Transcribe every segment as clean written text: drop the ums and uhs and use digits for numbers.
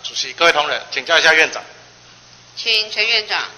主席，各位同仁，请教一下院长。 请陈院长。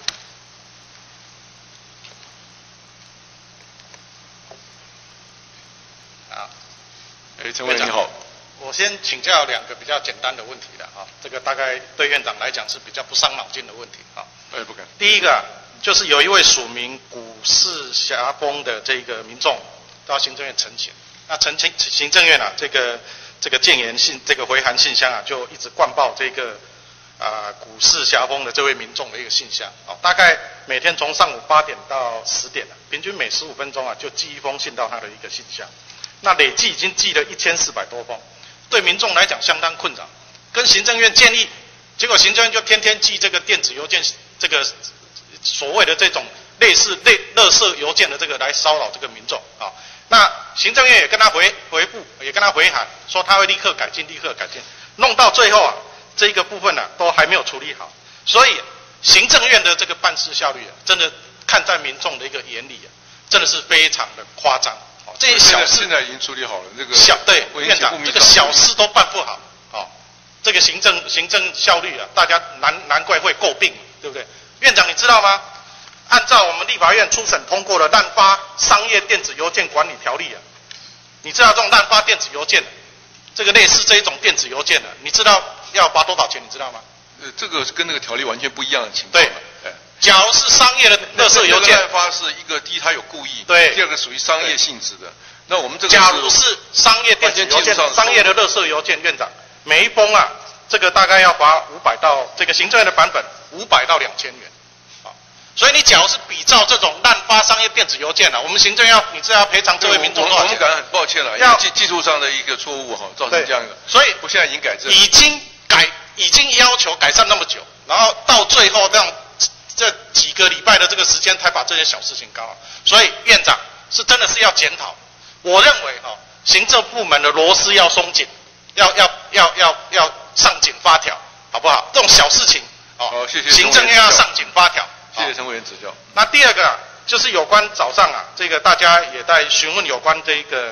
啊， 陈委员你好。 我先请教2个比较简单的问题的啊，这个大概对院长来讲是比较不伤脑筋的问题啊。 不敢。 第一个就是有一位署名古市峡峰的这个民众到行政院陈情，那行政院啊这个建言信这个回函信箱啊，就一直灌爆这个古市峡峰的这位民众的一个信箱啊，大概每天从上午8点到10点平均每15分钟啊就寄一封信到他的一个信箱，那累计已经寄了1400多封。对民众来讲相当困扰，跟行政院建议，结果行政院就天天寄这个电子邮件，这个所谓的这种类似垃圾邮件的这个来骚扰这个民众啊。那行政院也跟他回复，也跟他回函，说他会立刻改进，弄到最后啊，这一个部分啊都还没有处理好，所以行政院的这个办事效率啊，真的看在民众的一个眼里啊，真的是非常的夸张。这些小事现在已经处理好了，这个对院长，这个小事都办不好，这个行政效率啊，大家难怪会诟病，对不对？院长你知道吗？按照我们立法院初审通过的《滥发商业电子邮件管理条例》啊，你知道这种滥发电子邮件，这个类似这一种电子邮件的，你知道要罚多少钱？你知道吗？ 这个跟那个条例完全不一样的情况。对。 假如是商业的垃圾邮件， 滥发是一个第一它有故意， 对， 第二个属于商业性质的。那我们这个假如是商业电子邮件、商业的垃圾邮件，院长每一封啊，这个大概要罚500到这个行政院的版本500到2000元，所以你假如是比照这种滥发商业电子邮件啊，我们行政你知道要赔偿这位民众多少钱？ 我们感到很抱歉了，因为技术上的一个错误造成这样的， 所以我现在已经改正， 已经要求改善那么久，然后到最后这几个礼拜的这个时间才把这些小事情搞好，所以院长是真的是要检讨。我认为行政部门的螺丝要松紧，要上紧发条，好不好？这种小事情谢谢行政院要上紧发条。 谢谢陈委员指教。 那第二个就是有关早上这个大家也在询问有关这个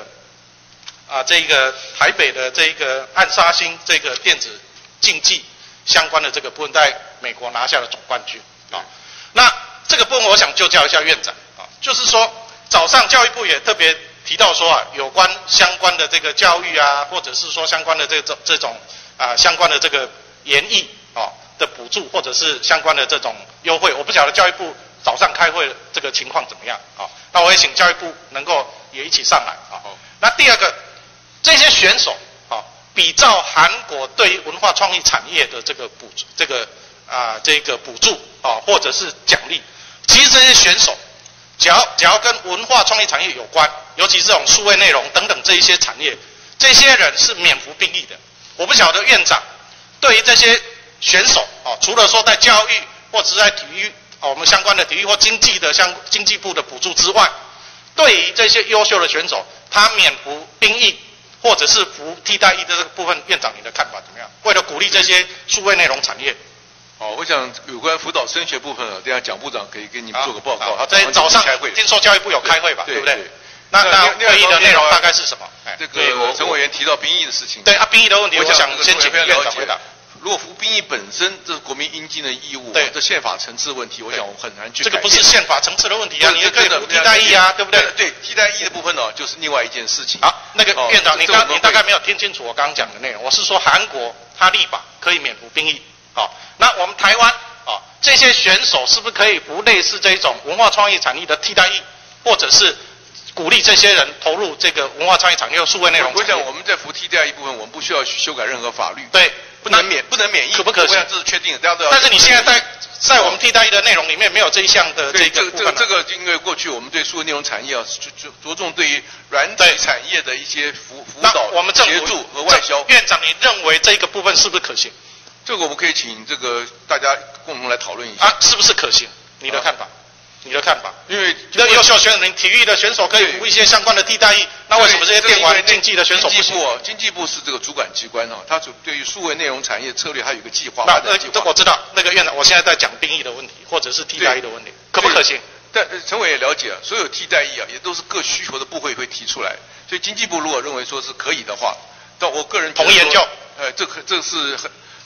台北的这个暗杀星这个电子竞技相关的这个部分，在美国拿下了总冠军那这个部分我想就教一下院长就是说早上教育部也特别提到说有关相关的这个教育或者是说相关的这种相关的这个研议的补助，或者是相关的这种优惠，我不晓得教育部早上开会这个情况怎么样那我也请教育部能够也一起上来那第二个，这些选手比照韩国对于文化创意产业的这个补助或者是奖励，其实这些选手只要跟文化创意产业有关，尤其这种数位内容等等这一些产业，这些人是免服兵役的。我不晓得院长对于这些选手除了说在教育或者是在体育我们相关的体育或经济部的补助之外，对于这些优秀的选手，他免服兵役或者是服替代役的这个部分，院长你的看法怎么样？为了鼓励这些数位内容产业。 我想有关辅导升学部分等一下蒋部长可以给你们做个报告。 在早上听说教育部有开会吧，对不对？那会议的内容大概是什么？ 这个陈委员提到兵役的事情。 对兵役的问题，我想先请院长回答。 如果服兵役本身这是国民应尽的义务，这宪法层次问题，我想我们很难去改变。 这个不是宪法层次的问题你也可以服替代役对不对？ 对，替代役的部分就是另外一件事情。 好，那个院长，你大概没有听清楚我刚刚讲的内容。我是说韩国他立法可以免服兵役，那我们台湾这些选手是不是可以服类似这种文化创意产业的替代役，或者是鼓励这些人投入这个文化创意产业、数位内容产业？ 我想我们在服替代役部分，我们不需要修改任何法律。 对。 不能免役， 可不可行？ 这是确定的，大家都要。 但是你现在在我们替代役的内容里面没有这一项的这个部分。 这个因为过去我们对数位内容产业就着重对于软体产业的一些辅导、协助和外销。 院长，你认为这个部分是不是可行？ 这个我们可以请这个大家共同来讨论一下。 是不是可行？你的看法？你的看法？ 因为优秀选手，体育的选手可以服一些相关的替代役，那为什么这些电玩竞技的选手不行？ 经济部是这个主管机关它对于数位内容产业策略还有一个计划。 这我知道，那个院长，我现在在讲兵役的问题，或者是替代役的问题，可不可行？ 但陈委也了解所有替代役也都是各需求的部会会提出来，所以经济部如果认为说是可以的话，但我个人同意研究。 这是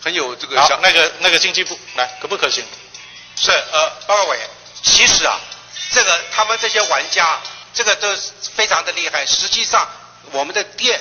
很有这个。 好，那个经济部来，可不可行？ 是报告委员，其实啊，这个他们这些玩家，这个都非常的厉害。实际上，我们的电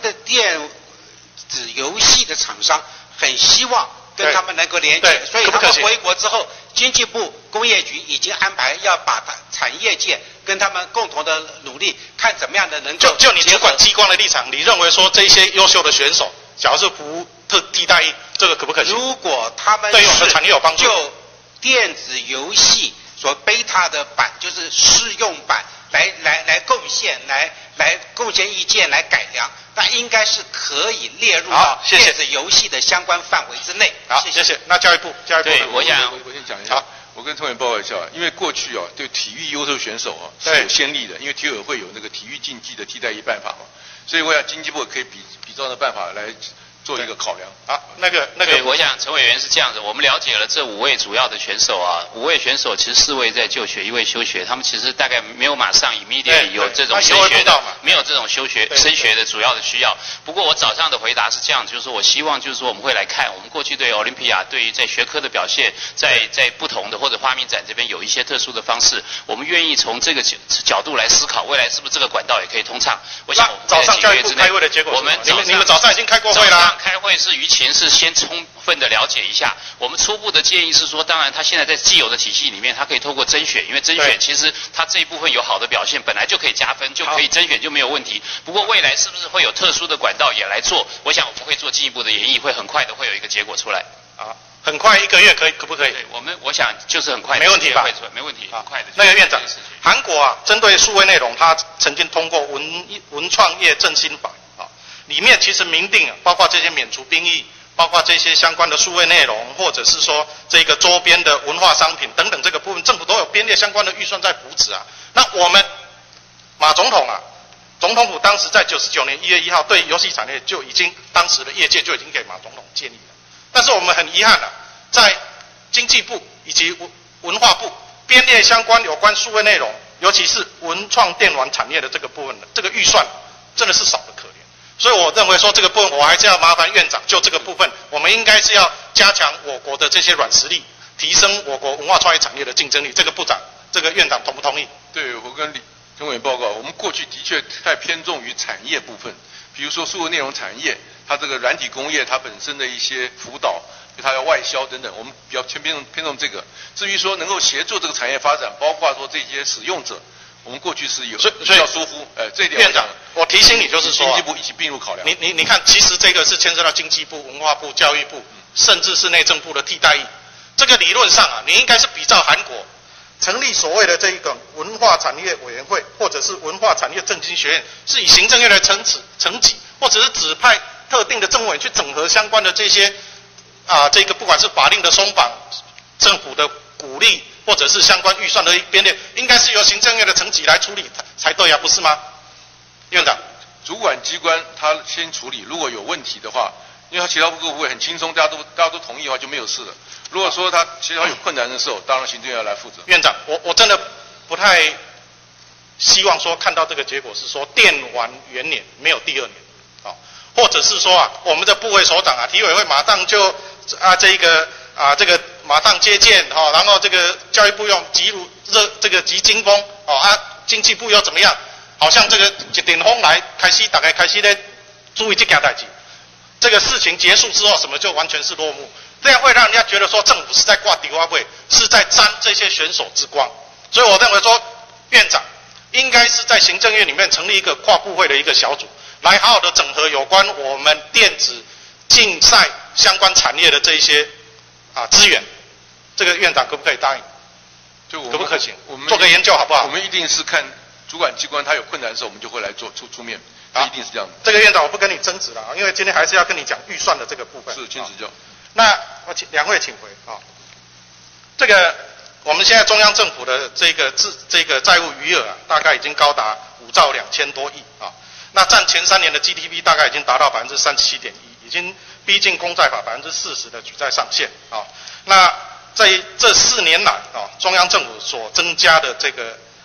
子游戏的厂商很希望跟他们能够连接，所以他们回国之后，经济部工业局已经安排要把产业界跟他们共同的努力，看怎么样的能够。 就你主管机关的立场，你认为说这些优秀的选手，假如是服替代役，这个可不可行？ 如果他们对我们的产业有帮助， 就电子游戏所beta的版，就是试用版来贡献，来贡献意见，来改良，那应该是可以列入到电子游戏的相关范围之内。 好，谢谢。那教育部， 对，我先讲一下。我跟陈委员报告一下，因为过去对体育优秀选手是有先例的，因为体委会有那个体育竞技的替代役办法嘛，所以我想经济部可以比照的办法来做一个考量。 好，那个， 对，我想陈委员是这样子，我们了解了这5位主要的选手啊，5位选手其实4位在就学，1位休学，他们其实大概没有马上immediately有这种升学的，没有这种升学的主要的需要。不过我早上的回答是这样，就是说我希望就是说我们会来看我们过去对奥林匹亚对于在学科的表现，在不同的或者发明展这边有一些特殊的方式，我们愿意从这个角度来思考，未来是不是这个管道也可以通畅？我想我们早上教育部开会的结果，你们早上已经开过会啦。 开会是于前是先充分的了解一下，我们初步的建议是说，当然他现在在既有的体系里面，他可以透过甄选，因为甄选其实他这一部分有好的表现，本来就可以加分，就可以甄选就没有问题。不过未来是不是会有特殊的管道也来做？我想我们会做进一步的研议，会很快的会有一个结果出来。 啊，很快1个月可不可以？ 对，我想就是很快， 没问题吧？ 没问题，很快的。 那个院长，韩国针对数位内容，他曾经通过文创业振兴法。里面其实明定包括这些免除兵役，包括这些相关的数位内容，或者是说这个周边的文化商品等等这个部分，政府都有编列相关的预算在扶持啊。那我们马总统总统府当时在99年1月1号对游戏产业就已经当时的业界就已经给马总统建议了，但是我们很遗憾在经济部以及文化部编列相关有关数位内容，尤其是文创电玩产业的这个部分的这个预算真的是少得可怜。所以我认为说这个部分我还是要麻烦院长，就这个部分我们应该是要加强我国的这些软实力，提升我国文化创意产业的竞争力。这个部长，这个院长同不同意？ 对，我跟陈委员报告，我们过去的确太偏重于产业部分，比如说数位内容产业，它这个软体工业它本身的一些辅导，它要外销等等，我们比较偏重这个。至于说能够协助这个产业发展，包括说这些使用者。我们过去是有比较疏忽，这一点院长，我提醒你，就是说， 经济部一起并入考量。 你看，其实这个是牵涉到经济部、文化部、教育部，甚至是内政部的替代役。这个理论上你应该是比照韩国，成立所谓的这一个文化产业委员会，或者是文化产业振兴学院，是以行政院的层级，或者是指派特定的政务委员去整合相关的这些这个不管是法令的松绑、政府的鼓励。或者是相关预算的编列，应该是由行政院的层级来处理才对啊，不是吗？院长， 主管机关他先处理，如果有问题的话，因为他协调部会很轻松，大家都同意的话就没有事了。如果说他协调有困难的时候，当然行政院要来负责。 院长，我真的不太希望说看到这个结果是说电玩元年没有第2年，或者是说我们的部委首长体委会马上就这个马上接见然后这个教育部用急惊风经济部又怎么样？好像这个一阵风来大概开始咧注意这件代志，这个事情结束之后，什么就完全是落幕，这样会让人家觉得说政府是在挂迪蛙会，是在沾这些选手之光。所以我认为说，院长应该是在行政院里面成立一个跨部会的一个小组，来好好的整合有关我们电子竞赛相关产业的这一些资源。这个院长可不可以答应？可不可行？我们做个研究好不好？ 我们一定是看主管机关他有困难的时候，我们就会来出面，一定是这样的。 这个院长我不跟你争执了因为今天还是要跟你讲预算的这个部分。 是，请指教。 那我请2位请回这个我们现在中央政府的这个债务余额大概已经高达5兆2000多亿那占前3年的 GDP 大概已经达到37.1%，已经逼近公债法40%的举债上限那在这4年来中央政府所增加的这个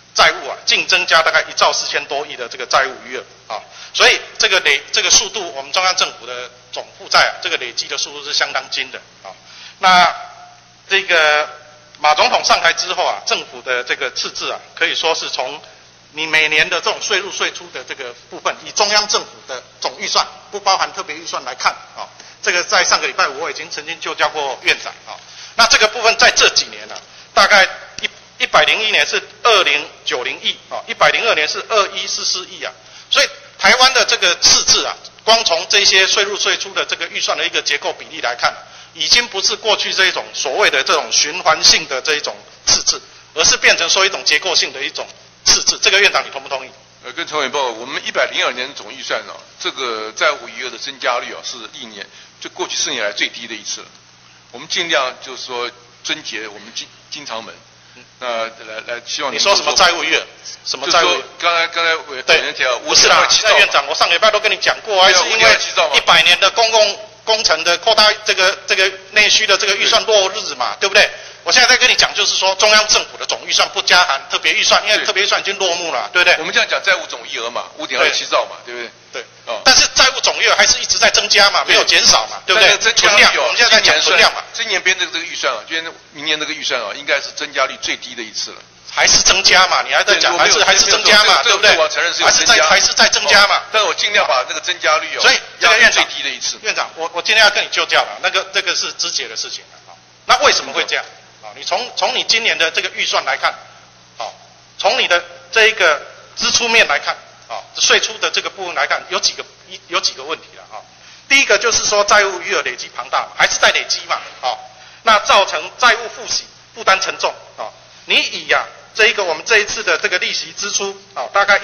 债务啊，净增加大概1兆4000多亿的这个债务余额啊，所以这个速度，我们中央政府的总负债啊，这个累积的速度是相当惊的啊。那这个马总统上台之后啊，政府的这个赤字啊，可以说是从你每年的这种税入税出的这个部分，以中央政府的总预算，不包含特别预算来看啊，这个在上个礼拜我已经曾经就教过院长啊。那这个部分在这几年呢，大概101年是2090亿啊，102年是2144亿啊，所以台湾的这个赤字啊，光从这些税入税出的这个预算的一个结构比例来看，已经不是过去这一种所谓的这种循环性的这一种赤字，而是变成说一种结构性的一种赤字。这个院长你同不同意？ 跟陈委报告，我们102年的总预算这个债务余额的增加率是历年就过去4年来最低的一次了。我们尽量就是说终结我们经常门。来，希望你说什么债务余额？什么债务？ 刚才委员提到， 不是啦，那院长，我上个礼拜都跟你讲过，还是因为100年的公共工程的扩大这个内需的这个预算落日嘛，对不对？我现在在跟你讲，就是说中央政府的总预算不加含特别预算，因为特别预算已经落幕了，对不对？ 我们这样讲债务总余额嘛，5.27兆嘛，对不对？ 对。但是债务总余额还是一直在增加嘛，没有减少嘛，对不对？ 存量， 我们现在在讲存量嘛。 今年编的这个预算啊，今年明年这个预算啊，应该是增加率最低的一次了。 还是增加嘛？你还在讲还是增加嘛？对不对？ 我承认是还是在增加嘛？ 但是我尽量把那个增加率所以这个院长最低的一次。 院长，我今天要跟你就教了，这个是肢解的事情啊。那为什么会这样？啊，你从你今年的这个预算来看，好，从你的这一个支出面来看，啊，税出的这个部分来看，有几个问题了啊。第一个就是说债务余额累积庞大，还是在累积嘛，啊，那造成债务付息负担沉重啊。你以我们这一次的这个利息支出啊，大概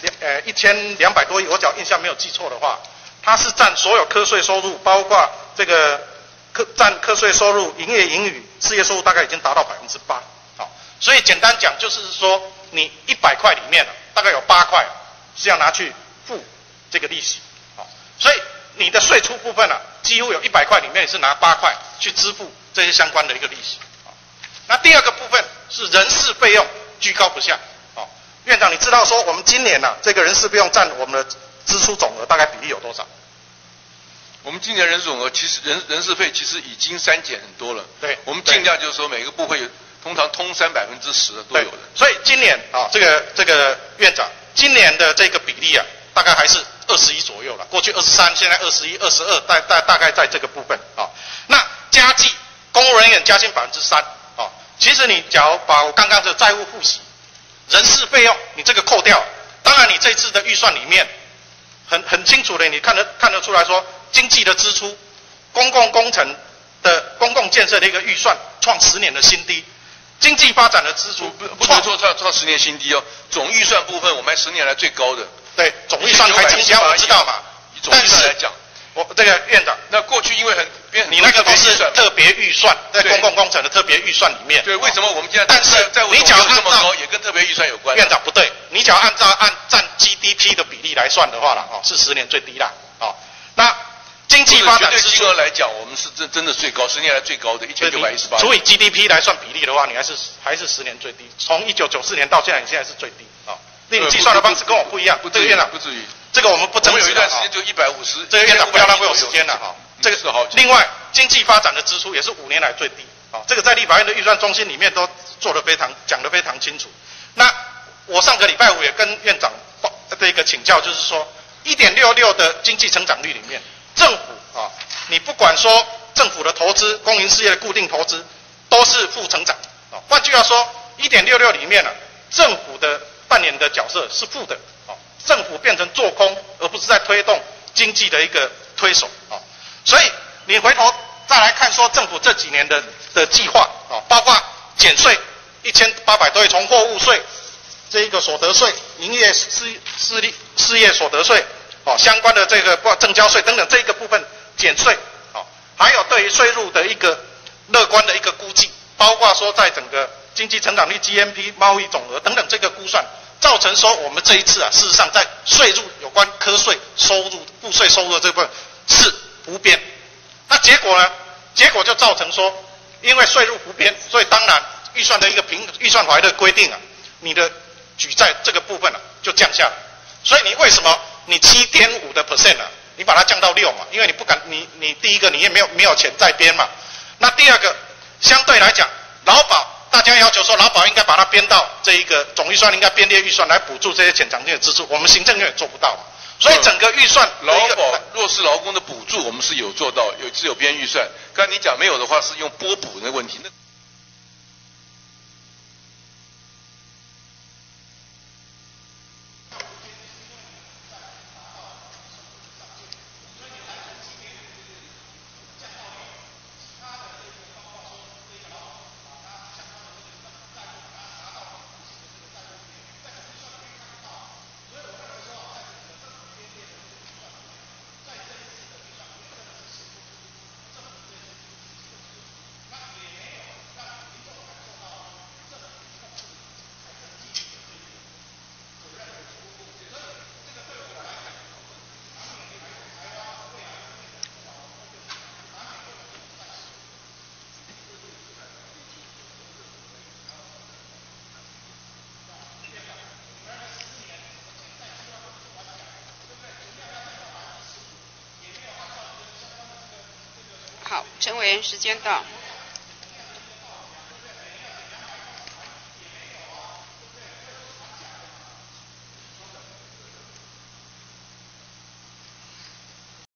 1200多亿，我只要印象没有记错的话，它是占所有课税收入，包括这个占课税收入、营业盈余、事业收入，大概已经达到8%。好，所以简单讲就是说，你100块里面大概有8块是要拿去付这个利息。好，所以你的税出部分几乎有100块里面是拿8块去支付这些相关的一个利息。那第二个部分是人事费用居高不下。好，院长，你知道说我们今年这个人事费用占我们的支出总额大概比例有多少？ 我们今年人事总额其实人事费其实已经删减很多了。 对， 我们尽量就是说每个部会通常通3%的都有的。 所以今年这个院长今年的这个比例大概还是21左右了，过去23，现在21、22，大概在这个部分啊。那加计公务人员加薪3%啊，其实你假如把我刚刚的债务付息、人事费用你这个扣掉，当然你这次的预算里面很清楚的，你看得出来说，经济的支出、公共工程的公共建设的一个预算创10年的新低，经济发展的支出不能说创10年新低哦，总预算部分我们还10年来最高的。 对，总预算还增加，我知道嘛。 总预算来讲， 我这个院长， 那过去因为你那个都是特别预算，在公共工程的特别预算里面。 对，为什么我们现在但是你只要这么高，也跟特别预算有关？ 院长不对，你只要按占 GDP 的比例来算的话是10年最低啦。那经济发展支出来讲，我们是真的最高，10年来最高的1618。 除以 GDP 来算比例的话，你还是10年最低。从1994年到现在，你现在是最低啊。你计算的方式跟我不一样，这个院长不至于。 这个我们不争执。 我们有一段时间就150。 这个院长不要浪费我时间了哈。这个是好。 另外，经济发展的支出也是5年来最低啊。这个在立法院的预算中心里面都讲得非常清楚。那我上个礼拜5也跟院长的一个请教，就是说 1.66 的经济成长率里面，政府你不管说政府的投资、公营事业的固定投资都是负成长啊。换句话说 ，1.66 里面政府的扮演的角色是负的。政府变成做空，而不是在推动经济的一个推手啊。所以你回头再来看说政府这几年的计划包括减税1800多亿，从货物税、这一个所得税、营业事业所得税相关的这个证交税等等这一个部分减税还有对于税入的一个乐观的一个估计，包括说在整个经济成长率、GNP、贸易总额等等这个估算。造成说我们这一次事实上在税入有关科税收入、赋税收入的这部分是不变。那结果呢？结果就造成说，因为税入不变，所以当然预算的一个预算法的规定你的举债这个部分呢就降下来。所以你为什么你7.5%呢？你把它降到6嘛？因为你不敢，你第一个你也没有钱在编嘛。那第二个，相对来讲，劳保大家要求说劳保应该把它编到这一个总预算应该编列预算来补助这些潜藏性的支出，我们行政院也做不到嘛。所以整个预算劳保弱势劳工的补助，我们是有做到，有编预算。刚才你讲没有的话，是用拨补的问题。 好，陈委员，时间到。